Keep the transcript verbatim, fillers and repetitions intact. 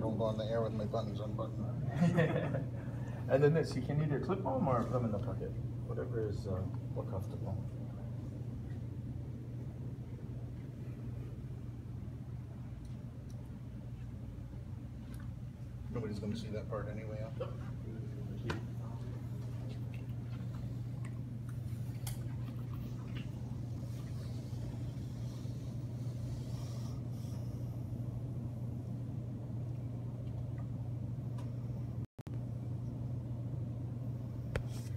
don't go in the air with my buttons unbuttoned. And then this, you can either clip them or put them in the pocket, whatever is uh, more comfortable. Nobody's going to see that part anyway. Huh?